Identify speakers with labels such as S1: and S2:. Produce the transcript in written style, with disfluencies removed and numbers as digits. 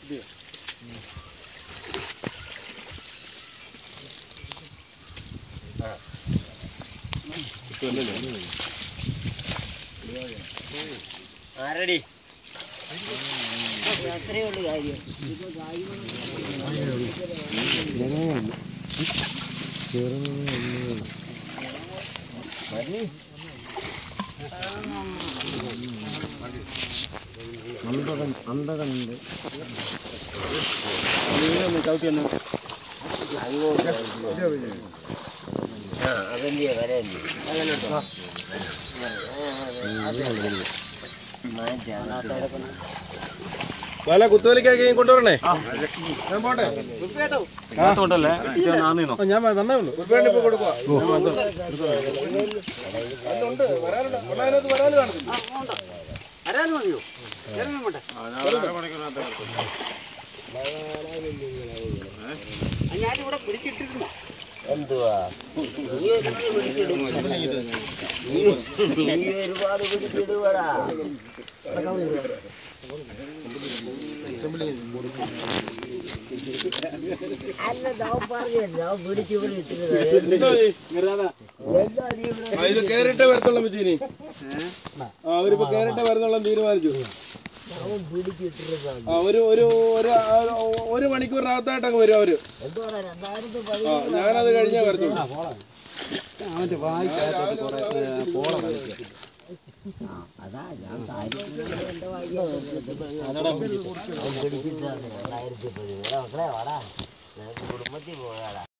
S1: ready.
S2: Wala കുത്തുവലിക്കാക്കി കൊണ്ടുവരണേ ഞാൻ പോട്ടെ ഞാൻ വന്നേ ഉള്ളൂ ഇപ്പൊ കൊടുക്കുക
S1: ഞാനിവിടെ പിടിച്ചിട്ടിരുന്നു എന്തുവാ ഒരുപാട് പിടിച്ചിടുവാടാ അല്ല പിടിച്ചു
S2: ഇത് കേറിട്ടേ വരത്തുള്ള മച്ചീനി അവരിപ്പോ കേറിട്ടേ വരുന്നുള്ള തീരുമാനിച്ചു ഒരു മണിക്കൂറിനകത്തായിട്ട് അങ്ങ് വരും അവര് ഞാനത് കഴിഞ്ഞാ വരുന്നു
S1: അതാ ഞാൻ കുടുംബത്തിൽ പോയാടാ